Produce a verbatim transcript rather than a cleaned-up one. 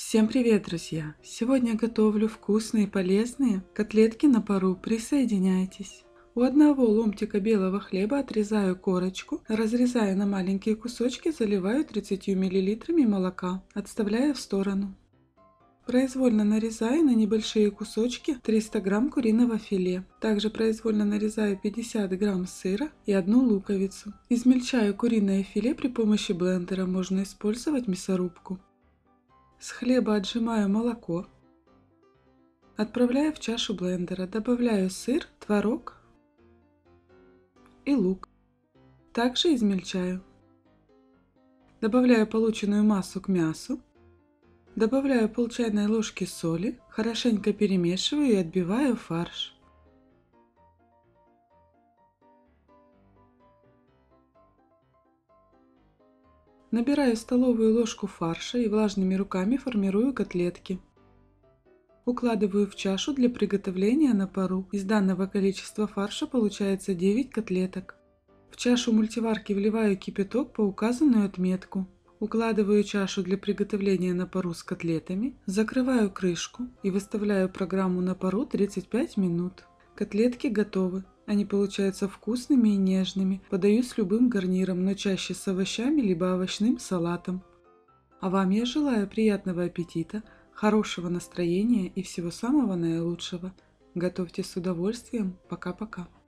Всем привет, друзья! Сегодня готовлю вкусные и полезные котлетки на пару. Присоединяйтесь. У одного ломтика белого хлеба отрезаю корочку, разрезаю на маленькие кусочки, заливаю тридцатью миллилитрами молока, отставляю в сторону. Произвольно нарезаю на небольшие кусочки триста грамм куриного филе. Также произвольно нарезаю пятьдесят грамм сыра и одну луковицу. Измельчаю куриное филе при помощи блендера, можно использовать мясорубку. С хлеба отжимаю молоко, отправляю в чашу блендера, добавляю сыр, творог и лук. Также измельчаю. Добавляю полученную массу к мясу, добавляю пол чайной ложки соли, хорошенько перемешиваю и отбиваю фарш. Набираю столовую ложку фарша и влажными руками формирую котлетки. Укладываю в чашу для приготовления на пару. Из данного количества фарша получается девять котлеток. В чашу мультиварки вливаю кипяток по указанную отметку. Укладываю чашу для приготовления на пару с котлетами, закрываю крышку и выставляю программу на пару тридцать пять минут. Котлетки готовы. Они получаются вкусными и нежными. Подаю с любым гарниром, но чаще с овощами либо овощным салатом. А вам я желаю приятного аппетита, хорошего настроения и всего самого наилучшего. Готовьте с удовольствием. Пока-пока.